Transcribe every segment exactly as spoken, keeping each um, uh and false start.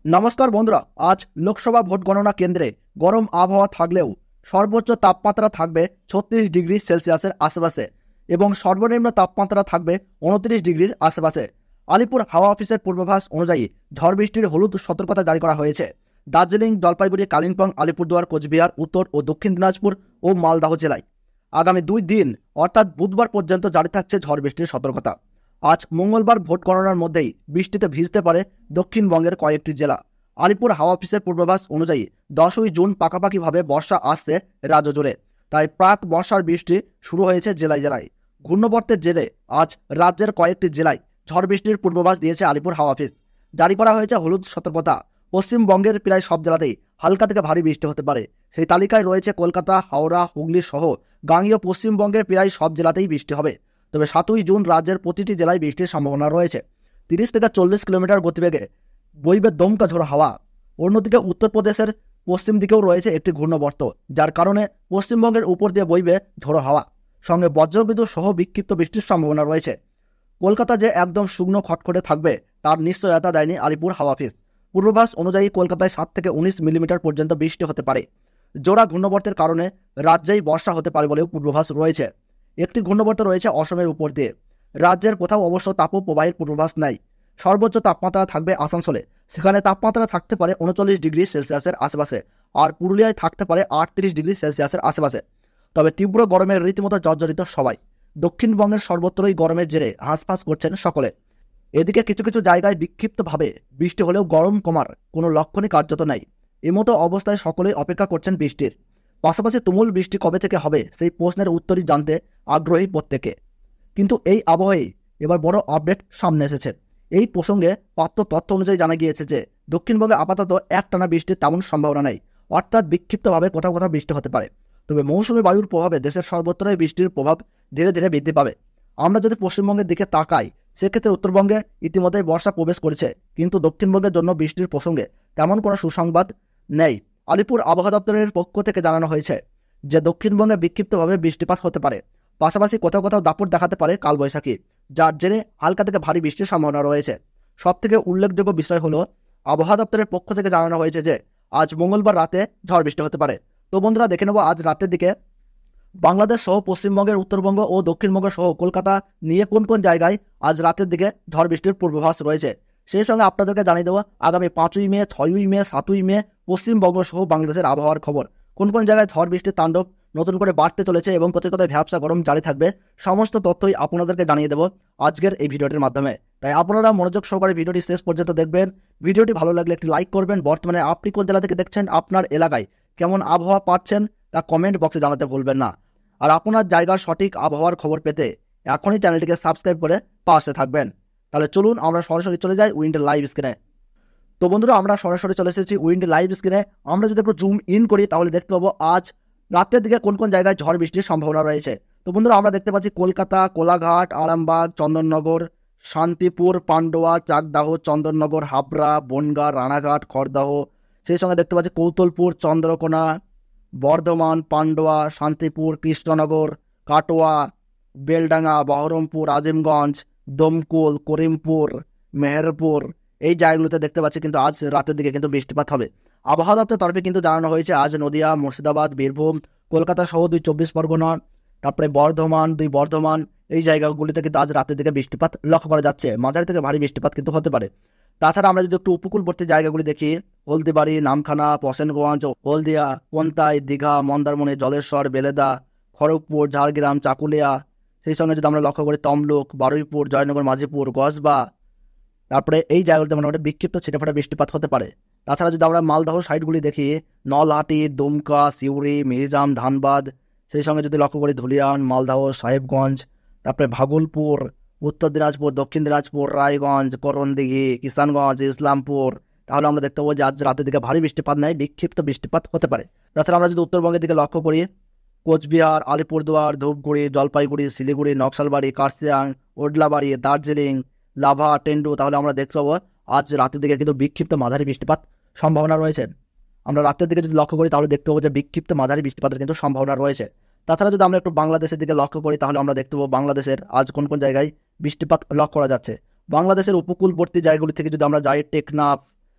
নমস্কার বন্ধুরা, আজ লোকসভা ভোট গণনা কেন্দ্রে গরম আবহাওয়া থাকলেও সর্বোচ্চ তাপমাত্রা থাকবে ছত্রিশ ডিগ্রি সেলসিয়াসের আশেপাশে এবং সর্বনিম্ন তাপমাত্রা থাকবে উনত্রিশ ডিগ্রির আশেপাশে। আলিপুর হাওয়া অফিসের পূর্বাভাস অনুযায়ী ঝড় বৃষ্টির হলুদ সতর্কতা জারি করা হয়েছে দার্জিলিং, জলপাইগুড়ি, কালিম্পং, আলিপুরদুয়ার, কোচবিহার, উত্তর ও দক্ষিণ দিনাজপুর ও মালদহ জেলায়। আগামী দুই দিন অর্থাৎ বুধবার পর্যন্ত জারি থাকছে ঝড় বৃষ্টির সতর্কতা। আজ মঙ্গলবার ভোট গণনার মধ্যেই বৃষ্টিতে ভিজতে পারে দক্ষিণবঙ্গের কয়েকটি জেলা। আলিপুর হাওয়া অফিসের পূর্বাভাস অনুযায়ী দশই জুন পাকাপাকিভাবে বর্ষা আসছে রাজ্য জুড়ে, তাই প্রাক বর্ষার বৃষ্টি শুরু হয়েছে জেলায় জেলায়। ঘূর্ণবর্তের জেরে আজ রাজ্যের কয়েকটি জেলায় ঝড় বৃষ্টির পূর্বাভাস দিয়েছে আলিপুর হাওয়া অফিস। জারি করা হয়েছে হলুদ সতর্কতা। পশ্চিমবঙ্গের প্রায় সব জেলাতেই হালকা থেকে ভারী বৃষ্টি হতে পারে। সেই তালিকায় রয়েছে কলকাতা, হাওড়া, হুগলি সহ গাঙ্গেয় পশ্চিমবঙ্গের প্রায় সব জেলাতেই বৃষ্টি হবে। তবে সাতই জুন রাজ্যের প্রতিটি জেলায় বৃষ্টির সম্ভাবনা রয়েছে। তিরিশ থেকে চল্লিশ কিলোমিটার গতিবেগে বইবে দমকা ঝোড়ো হাওয়া। অন্যদিকে উত্তরপ্রদেশের পশ্চিম দিকেও রয়েছে একটি ঘূর্ণবর্ত, যার কারণে পশ্চিমবঙ্গের উপর দিয়ে বইবে ঝোড়ো হাওয়া, সঙ্গে বজ্রবিদ্যুৎ সহ বিক্ষিপ্ত বৃষ্টির সম্ভাবনা রয়েছে। কলকাতা যে একদম শুকনো খটখটে থাকবে তার নিশ্চয়তা দেয়নি আলিপুর হাওয়া অফিস। পূর্বাভাস অনুযায়ী কলকাতায় সাত থেকে উনিশ মিলিমিটার পর্যন্ত বৃষ্টি হতে পারে। জোড়া ঘূর্ণবর্তের কারণে রাজ্যেই বর্ষা হতে পারে বলেও পূর্বাভাস রয়েছে। একটি ঘূর্ণবর্ত রয়েছে অসমের উপর দিয়ে। রাজ্যের কোথাও অবশ্য তাপপ্রবাহের পূর্বাভাস নাই। সর্বোচ্চ তাপমাত্রা থাকবে আসানসোলে, সেখানে তাপমাত্রা থাকতে পারে উনচল্লিশ ডিগ্রি সেলসিয়াসের আশেপাশে, আর পুরুলিয়ায় থাকতে পারে আটত্রিশ ডিগ্রি সেলসিয়াসের আশেপাশে। তবে তীব্র গরমের রীতিমতো জর্জরিত সবাই। দক্ষিণবঙ্গের সর্বত্রই গরমের জেরে হাঁসফাঁস করছেন সকলে। এদিকে কিছু কিছু জায়গায় বিক্ষিপ্তভাবে বৃষ্টি হলেও গরম কমার কোনো লক্ষণই কার্যত নাই। এমতো অবস্থায় সকলেই অপেক্ষা করছেন বৃষ্টির। পাশাপাশি তুমুল বৃষ্টি কবে থেকে হবে সেই প্রশ্নের উত্তরই জানতে আগ্রহী প্রত্যেকে। কিন্তু এই আবহেই এবার বড় আপডেট সামনে এসেছে। এই প্রসঙ্গে প্রাপ্ত তথ্য অনুযায়ী জানা গিয়েছে যে দক্ষিণবঙ্গে আপাতত একটানা বৃষ্টির তেমন সম্ভাবনা নেই, অর্থাৎ বিক্ষিপ্তভাবে কোথাও কোথাও বৃষ্টি হতে পারে। তবে মৌসুমী বায়ুর প্রভাবে দেশের সর্বত্রই বৃষ্টির প্রভাব ধীরে ধীরে বৃদ্ধি পাবে। আমরা যদি পশ্চিমবঙ্গের দিকে তাকাই, সেক্ষেত্রে উত্তরবঙ্গে ইতিমধ্যেই বর্ষা প্রবেশ করেছে, কিন্তু দক্ষিণবঙ্গের জন্য বৃষ্টির প্রসঙ্গে তেমন কোনো সুসংবাদ নেই। আলিপুর আবহাওয়া দপ্তরের পক্ষ থেকে জানানো হয়েছে যে দক্ষিণবঙ্গে বিক্ষিপ্তভাবে বৃষ্টিপাত হতে পারে, পাশাপাশি কোথাও কোথাও দাপট দেখাতে পারে কালবৈশাখী, যার জেরে হালকা থেকে ভারী বৃষ্টির সম্ভাবনা রয়েছে। সব থেকে উল্লেখযোগ্য বিষয় হলো আবহাওয়া দপ্তরের পক্ষ থেকে জানানো হয়েছে যে আজ মঙ্গলবার রাতে ঝড় বৃষ্টি হতে পারে। তো বন্ধুরা, দেখে নেব আজ রাতের দিকে বাংলাদেশ সহ পশ্চিমবঙ্গের উত্তরবঙ্গ ও দক্ষিণবঙ্গ সহ কলকাতা নিয়ে কোন কোন জায়গায় আজ রাতের দিকে ঝড় বৃষ্টির পূর্বাভাস রয়েছে। সেই সঙ্গে আপনাদেরকে জানিয়ে দেবো আগামী পাঁচই মে, ছয়ই মে, সাতই মে পশ্চিমবঙ্গ সহ বাংলাদেশের আবহাওয়ার খবর। কোন কোন জায়গায় ঝড় বৃষ্টির তাণ্ডব নতুন করে বাড়তে চলেছে এবং কোথায় কোথায় ভ্যাবসা গরম জারি থাকবে, সমস্ত তথ্যই আপনাদেরকে জানিয়ে দেবো আজকের এই ভিডিওটির মাধ্যমে। তাই আপনারা মনোযোগ সহকারে ভিডিওটি শেষ পর্যন্ত দেখবেন। ভিডিওটি ভালো লাগলে একটি লাইক করবেন। বর্তমানে আপনি কোন জেলা থেকে দেখছেন, আপনার এলাকায় কেমন আবহাওয়া পাচ্ছেন তা কমেন্ট বক্সে জানাতে ভুলবেন না। আর আপনার জায়গার সঠিক আবহাওয়ার খবর পেতে এখনই চ্যানেলটিকে সাবস্ক্রাইব করে পাশে থাকবেন। তাহলে চলুন আমরা সরাসরি চলে যাই উইন্ড লাইভ স্ক্রিনে। তো বন্ধুরা, আমরা সরাসরি চলে এসেছি উইন্ড লাইভ স্ক্রিনে। আমরা যদি একটু জুম ইন করি তাহলে দেখতে পাবো আজ রাতের দিকে কোন কোন জায়গায় ঝড় বৃষ্টির সম্ভাবনা রয়েছে। তো বন্ধুরা, আমরা দেখতে পাচ্ছি কলকাতা, কোলাঘাট, আরামবাগ, চন্দননগর, শান্তিপুর, পান্ডুয়া, চাকদাহ, চন্দননগর, হাবড়া, বনগাঁ, রানাঘাট, খড়দাহ। সেই সঙ্গে দেখতে পাচ্ছি কৌতলপুর, চন্দ্রকোনা, বর্ধমান, পান্ডুয়া, শান্তিপুর, কৃষ্ণনগর, কাটোয়া, বেলডাঙ্গা, বহরমপুর, আজিমগঞ্জ, দমকুল, করিমপুর, মেহেরপুর, এই জায়গাগুলোতে দেখতে পাচ্ছি কিন্তু আজ রাতের দিকে কিন্তু বৃষ্টিপাত হবে। আবহাওয়া দপ্তরের তরফে কিন্তু জানানো হয়েছে আজ নদিয়া, মুর্শিদাবাদ, বীরভূম, কলকাতা সহ দুই চব্বিশ পরগনা, তারপরে বর্ধমান, দুই বর্ধমান, এই জায়গাগুলিতে কিন্তু আজ রাতের দিকে বৃষ্টিপাত লক্ষ্য করা যাচ্ছে। মাঝারি থেকে ভারী বৃষ্টিপাত কিন্তু হতে পারে। তাছাড়া আমরা যদি একটু উপকূলবর্তী জায়গাগুলি দেখি, হলদিবাড়ি, নামখানা, পশেনগঞ্জ, হলদিয়া, কোন্তাই, দীঘা, মন্দারমণি, জলেশ্বর, বেলেদা, খড়গপুর, ঝাড়গ্রাম, চাকুলিয়া, সেই সঙ্গে যদি আমরা লক্ষ্য করি তমলুক, বারুইপুর, জয়নগর, মাঝিপুর, গসবা, তারপরে এই জায়গাগুলিতে মোটামুটি বিক্ষিপ্ত ছিটেফাটা বৃষ্টিপাত হতে পারে। তাছাড়া যদি আমরা মালদহ সাইডগুলি দেখি, নলহাটি, দুমকা, সিউড়ি, মিহিজাম, ধানবাদ, সেই সঙ্গে যদি লক্ষ্য করি ধুলিয়ান, মালদহ, সাহেবগঞ্জ, তারপরে ভাগলপুর, উত্তর দিনাজপুর, দক্ষিণ দিনাজপুর, রায়গঞ্জ, করণদিঘি, কিষানগঞ্জ, ইসলামপুর, তাহলে আমরা দেখতে পাবো যে আজ রাতের দিকে ভারী বৃষ্টিপাত নেই, বিক্ষিপ্ত বৃষ্টিপাত হতে পারে। তাছাড়া আমরা যদি উত্তরবঙ্গের দিকে লক্ষ্য করি, কোচবিহার, আলিপুরদুয়ার, ধূপগুড়ি, জলপাইগুড়ি, শিলিগুড়ি, নকশালবাড়ি, কার্শিয়াং, ওডলাবাড়ি, দার্জিলিং, লাভা, টেন্ডু, তাহলে আমরা দেখতে পাবো আজ রাতের দিকে কিন্তু বিক্ষিপ্ত মাঝারি বৃষ্টিপাত সম্ভাবনা রয়েছে। আমরা রাতের দিকে যদি লক্ষ্য করি তাহলে দেখতে পাবো যে বিক্ষিপ্ত মাঝারি বৃষ্টিপাতের কিন্তু সম্ভাবনা রয়েছে। তাছাড়া যদি আমরা একটু বাংলাদেশের দিকে লক্ষ্য করি তাহলে আমরা দেখতে পাবো বাংলাদেশের আজ কোন কোন জায়গায় বৃষ্টিপাত লক্ষ্য করা যাচ্ছে। বাংলাদেশের উপকূলবর্তী জায়গাগুলি থেকে যদি আমরা যাই, টেকনাফ,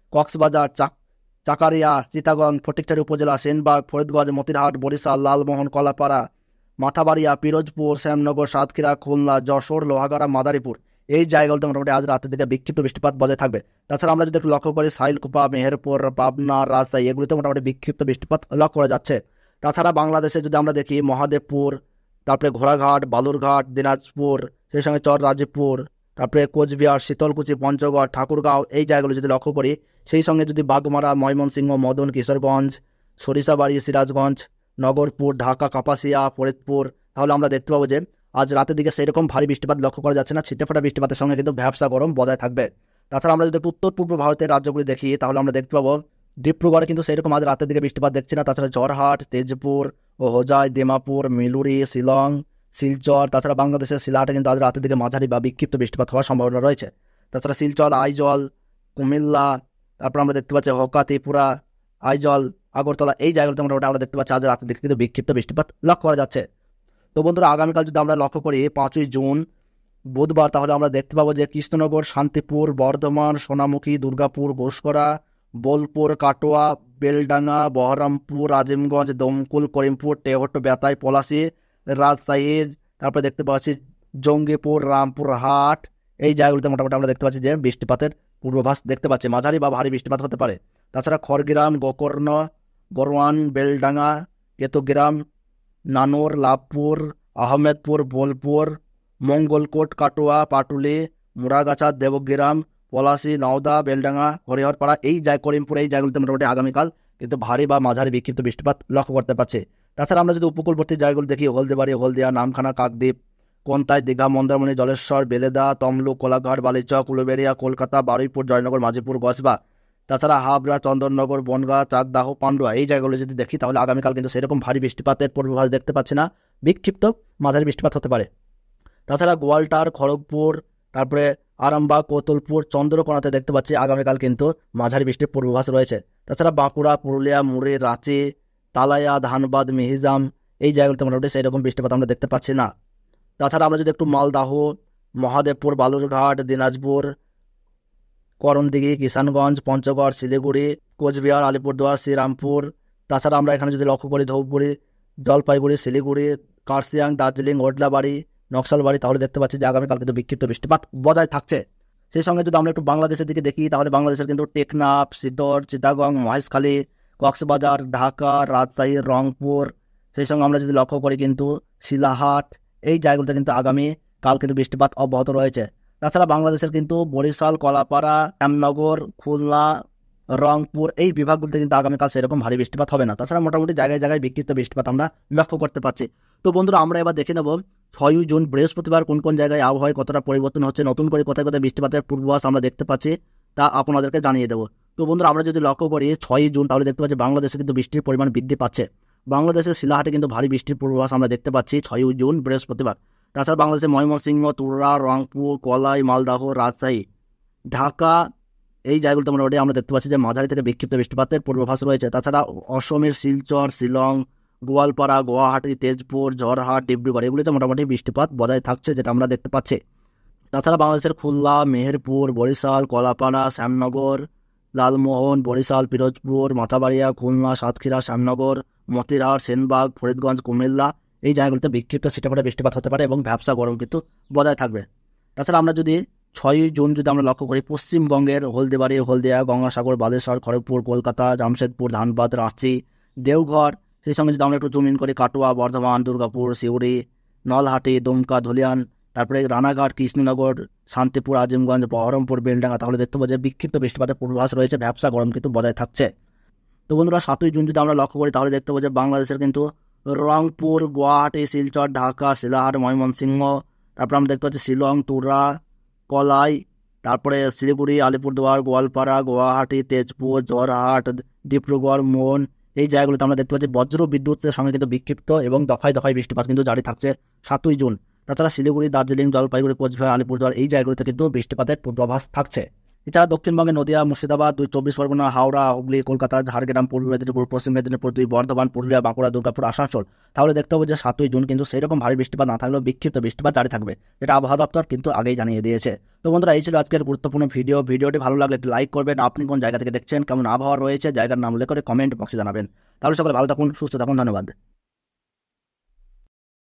কক্সবাজার, চাক চাকারিয়া, চিটাগং, ফটিকছড়ি উপজেলা, সেনবাগ, ফরিদগঞ্জ, মতিরহাট, বরিশাল, লালমোহন, কলাপাড়া, মাথাবাড়িয়া, পিরোজপুর, শ্যামনগর, সাতক্ষীরা, খুলনা, যশোর, লোহাগাড়া, মাদারীপুর এই জায়গাগুলোতে মোটামুটি আজ রাতের দিকে বিক্ষিপ্ত বৃষ্টিপাত বজায় থাকবে। তাছাড়া আমরা যদি একটু লক্ষ্য করি সাইলকুপা, মেহেরপুর, পাবনা, রাজশাহী এগুলিতে মোটামুটি বিক্ষিপ্ত বৃষ্টিপাত লক্ষ্য করা যাচ্ছে। তাছাড়া বাংলাদেশে যদি আমরা দেখি মহাদেবপুর, তারপরে ঘোড়াঘাট, বালুরঘাট, দিনাজপুর, সেই সঙ্গে চর রাজীবপুর, তারপরে কোচবিহার, শীতলকুচি, পঞ্চগড়, ঠাকুরগাঁও এই জায়গাগুলো যদি লক্ষ্য করি, সেই সঙ্গে যদি বাগমারা, ময়মনসিংহ, মদন, কিশোরগঞ্জ, সরিষাবাড়ি, সিরাজগঞ্জ, নগরপুর, ঢাকা, কাপাসিয়া, ফরিদপুর, তাহলে আমরা দেখতে পাবো যে আজ রাতের দিকে সেরকম ভারী বৃষ্টিপাত লক্ষ্য করা যাচ্ছে না। ছিটেফোঁটা বৃষ্টিপাতের সঙ্গে কিন্তু ভ্যাবসা গরম বজায় থাকবে। তাছাড়া আমরা যদি উত্তর পূর্ব ভারতের রাজ্যগুলি দেখি তাহলে আমরা দেখতে পাবো ডিব্রুগড়ে কিন্তু সেরকম আজ রাতের দিকে বৃষ্টিপাত দেখছি না। তাছাড়া জরহাট, তেজপুর ও হোজাই, দিমাপুর, মিলুরি, শিলং, শিলচর, তাছাড়া বাংলাদেশের শিলাহাটে কিন্তু আজ রাতের দিকে মাঝারি বা বিক্ষিপ্ত বৃষ্টিপাত হওয়ার সম্ভাবনা রয়েছে। তাছাড়া শিলচর, আইজল, কুমিল্লা, তারপর আমরা দেখতে পাচ্ছি হকা, ত্রিপুরা, আইজল, আগরতলা এই জায়গাগুলোতে মোটামুটি আমরা দেখতে পাচ্ছি আজ রাতের দিকে কিন্তু বিক্ষিপ্ত বৃষ্টিপাত লক্ষ্য করা যাচ্ছে। তো বন্ধুরা আগামীকাল যদি আমরা লক্ষ্য করি পাঁচই জুন বুধবার, তাহলে আমরা দেখতে পাবো যে কৃষ্ণনগর, শান্তিপুর, বর্ধমান, সোনামুখী, দুর্গাপুর, ঘোষকরা, বোলপুর, কাটোয়া, বেলডাঙ্গা, বহরমপুর, আজিমগঞ্জ, দমকুল, করিমপুর, টেহট্ট, বেতাই, পলাশী, রাজশাহী, তারপরে দেখতে পাচ্ছি জঙ্গিপুর, রামপুরহাট এই জায়গাগুলোতে মোটামুটি আমরা দেখতে পাচ্ছি যে বৃষ্টিপাতের পূর্বাভাস দেখতে পাচ্ছি, মাঝারি বা ভারী বৃষ্টিপাত হতে পারে। তাছাড়া খড়গ্রাম, গোকর্ণ, বরওয়ান, বেলডাঙ্গা, কেতুগ্রাম, নানোর, লাভপুর, আহমেদপুর, বোলপুর, মঙ্গলকোট, কাটোয়া, পাটুলি, মুরাগাছা, দেবগ্রাম, পলাশী, নওদা, বেলডাঙ্গা, হরিহরপাড়া এই জায়গা, করিমপুর এই জায়গাগুলোতে মোটামুটি আগামীকাল কিন্তু ভারী বা মাঝারি বিক্ষিপ্ত বৃষ্টিপাত লক্ষ্য করতে পারছে। তাছাড়া আমরা যদি উপকূলবর্তী জায়গাগুলো দেখি হলদিবাড়ি, হলদিয়া, নামখানা, কাকদ্বীপ, কোন্তাই, দীঘা, মন্দারমণি, জলেশ্বর, বেলেদা, তমলুক, কোলাঘাট, বালিচক, উলুবেড়িয়া, কলকাতা, বারুইপুর, জয়নগর, মাঝিপুর, গসবা, তাছাড়া হাবড়া, চন্দননগর, বনগাঁ, চাকদাহ, পান্ডুয়া এই জায়গাগুলো যদি দেখি তাহলে আগামীকাল কিন্তু সেরকম ভারী বৃষ্টিপাতের পূর্বাভাস দেখতে পাচ্ছি না, বিক্ষিপ্ত মাঝারি বৃষ্টিপাত হতে পারে। তাছাড়া গোয়ালটার, খড়গপুর, তারপরে আরামবাগ, কোতুলপুর, চন্দ্রকোনাতে দেখতে পাচ্ছি আগামীকাল কিন্তু মাঝারি বৃষ্টির পূর্বাভাস রয়েছে। তাছাড়া বাঁকুড়া, পুরুলিয়া, মুড়ি, রাঁচি, তালাইয়া, ধানবাদ, মিহিজাম এই জায়গাগুলোতে মোটামুটি সেইরকম বৃষ্টিপাত আমরা দেখতে পাচ্ছি না। তাছাড়া আমরা যদি একটু মালদাহ, মহাদেবপুর, বালুরঘাট, দিনাজপুর, করণদিঘি, কিষানগঞ্জ, পঞ্চগড়, শিলিগুড়ি, কোচবিহার, আলিপুরদুয়ার, শ্রীরামপুর, তাছাড়া আমরা এখানে যদি লক্ষ্য করি ধূপগুড়ি, জলপাইগুড়ি, শিলিগুড়ি, কার্শিয়াং, দার্জিলিং, ওডলাবাড়ি, নকশালবাড়ি, তাহলে দেখতে পাচ্ছি যে আগামীকাল কিন্তু বিক্ষিপ্ত বৃষ্টিপাত বজায় থাকছে। সেই সঙ্গে যদি আমরা একটু বাংলাদেশের দিকে দেখি তাহলে বাংলাদেশের কিন্তু টেকনাফ, সিতর, চিটাগং, মহেশখালী, কক্সবাজার, ঢাকা, রাজশাহী, রংপুর, সেই সঙ্গে আমরা যদি লক্ষ্য করি কিন্তু শিলাহাট এই জায়গাগুলোতে কিন্তু আগামী কাল কিন্তু বৃষ্টিপাত অব্যাহত রয়েছে। তাছাড়া বাংলাদেশের কিন্তু বরিশাল, কলাপাড়া, শ্যামনগর, খুলনা, রংপুর এই বিভাগগুলোতে কিন্তু আগামীকাল সেরকম ভারী বৃষ্টিপাত হবে না। তাছাড়া মোটামুটি জায়গায় জায়গায় বিক্ষিপ্ত বৃষ্টিপাত আমরা লক্ষ্য করতে পারছি। তো বন্ধুরা আমরা এবার দেখে নেব ছয়ই জুন বৃহস্পতিবার কোন কোন জায়গায় আবহাওয়ায় কতটা পরিবর্তন হচ্ছে, নতুন করে কোথায় কোথায় বৃষ্টিপাতের পূর্বাভাস আমরা দেখতে পাচ্ছি তা আপনাদেরকে জানিয়ে দেবো। তো বন্ধুরা আমরা যদি লক্ষ্য করি ছয়ই জুন তাহলে দেখতে পাচ্ছি বাংলাদেশে কিন্তু বৃষ্টির পরিমাণ বৃদ্ধি পাচ্ছে। বাংলাদেশের শিলাহাটে কিন্তু ভারী বৃষ্টির পূর্বাভাস আমরা দেখতে পাচ্ছি ছয়ই জুন বৃহস্পতিবার। তাছাড়া বাংলাদেশের ময়মনসিংহ, তুরা, রংপুর, কলাই, মালদাহ, রাজশাহী, ঢাকা এই জায়গাগুলোতে মোটামুটি আমরা দেখতে পাচ্ছি যে মাঝারি থেকে বিক্ষিপ্ত বৃষ্টিপাতের পূর্বাভাস রয়েছে। তাছাড়া অসমের শিলচর, শিলং, গোয়ালপাড়া, গুয়াহাটি, তেজপুর, জরহাট, ডিব্রুগড় এগুলিতে মোটামুটি বৃষ্টিপাত বজায় থাকছে যেটা আমরা দেখতে পাচ্ছি। তাছাড়া বাংলাদেশের খুলনা, মেহেরপুর, বরিশাল, কলাপাড়া, শ্যামনগর, লালমোহন, বরিশাল, পিরোজপুর, মাথাবাড়িয়া, খুলনা, সাতক্ষীরা, শ্যামনগর, মতিরহাট, সেনবাগ, ফরিদগঞ্জ, কুমিল্লা এই জায়গাগুলিতে বিক্ষিপ্ত ছিটেফোঁটা বৃষ্টিপাত হতে পারে এবং ভ্যাবসা গরম কিন্তু বজায় থাকবে। তাছাড়া আমরা যদি ছয়ই জুন যদি আমরা লক্ষ্য করি পশ্চিমবঙ্গের হলদিবাড়ি, হলদিয়া, গঙ্গাসাগর, বালেশ্বর, খড়গপুর, কলকাতা, জামশেদপুর, ধানবাদ, রাঁচি, দেওঘর, সেই সঙ্গে যদি আমরা একটু জুম ইন করি কাটোয়া, বর্ধমান, দুর্গাপুর, সিউড়ি, নলহাটি, দুমকা, ধুলিয়ান, তারপরে রানাঘাট, কৃষ্ণনগর, শান্তিপুর, আজিমগঞ্জ, বহরমপুর, বেলডাঙ্গা, তাহলে দেখতে পাবো যে বিক্ষিপ্ত বৃষ্টিপাতের পূর্বাভাস রয়েছে, ভ্যাবসা গরম কিন্তু বজায় থাকছে। তো বন্ধুরা সাতই জুন যদি আমরা লক্ষ্য করি তাহলে দেখতে পাবো যে বাংলাদেশের কিন্তু রংপুর, গুয়াহাটি, শিলচর, ঢাকা, শিলাহাট, ময়মনসিংহ, তারপরে আমরা দেখতে পাচ্ছি শিলং, তুরা, কলাই, তারপরে শিলিগুড়ি, আলিপুরদুয়ার, গোয়ালপাড়া, গুয়াহাটি, তেজপুর, জরহাট, ডিব্রুগড়, মন এই জায়গাগুলোতে আমরা দেখতে পাচ্ছি বজ্র বিদ্যুতের সঙ্গে কিন্তু বিক্ষিপ্ত এবং দফায় দফায় বৃষ্টিপাত কিন্তু জারি থাকছে সাতই জুন। তাছাড়া শিলিগুড়ি, দার্জিলিং, জলপাইগুড়ি, কোচবিহার, আলিপুরদুয়ার এই জায়গাগুলোতে কিন্তু বৃষ্টিপাতের পূর্বাভাস থাকছে। এছাড়া দক্ষিণবঙ্গে নদিয়া, মুর্শিদাবাদ, দুই চব্বিশ পরগনা, হাওড়া, হুগলি, কলকাতা, ঝাড়গ্রাম, পূর্ব মেদিনীপুর, পশ্চিম মেদিনীপুর, দুই বর্ধমান, পুরুলিয়া, বাঁকুড়া, দুর্গাপুর, আসানসোল। তাহলে দেখতে হবে যে সাতই জুন কিন্তু সেরকম ভারী বৃষ্টিপাত না থাকলেও বিক্ষিপ্ত বৃষ্টিপাত জারি থাকবে, যেটা আবহাওয়া দপ্তর কিন্তু আগেই জানিয়ে দিয়েছে। তো বন্ধুরা, এই ছিল আজকের গুরুত্বপূর্ণ ভিডিও। ভিডিওটি ভালো লাগলে একটু লাইক করবেন। আপনি কোন জায়গা থেকে দেখছেন, কেমন আবহাওয়া রয়েছে, জায়গার নাম উল্লেখ করে কমেন্ট বক্সে জানাবেন। তাহলে সকলে ভালো থাকুন, সুস্থ থাকুন, ধন্যবাদ।